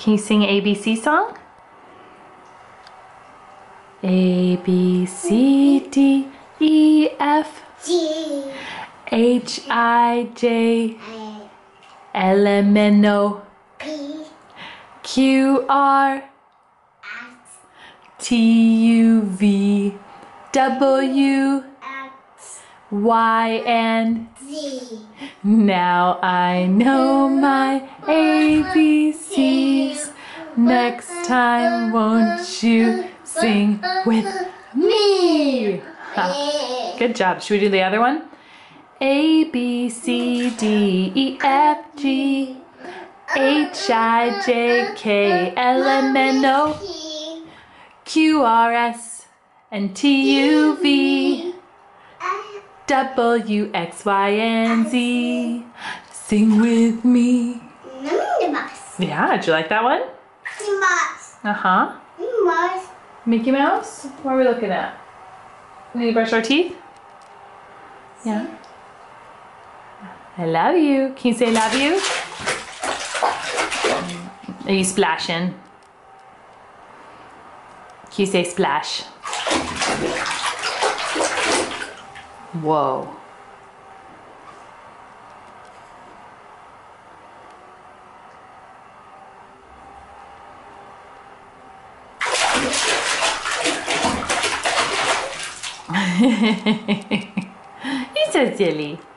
Can you sing ABC song? A, B, C, D, E, F, G, H, I, J, L, M, N, O, P, Q, R, S, T, U, V, W, X, Y, and Z. now I know my ABCs. Next time, won't you sing with me? Ha. Good job. Should we do the other one? A, B, C, D, E, F, G, H, I, J, K, L, M, N, O, P, Q, R, S, and T, U, V, W, X, Y, and Z. Sing with me. Mouse. Yeah, did you like that one? Mouse. Uh-huh. Mouse. Mickey Mouse? What are we looking at? Need to brush our teeth? Yeah. I love you. Can you say love you? Are you splashing? Can you say splash? Whoa. He's so silly.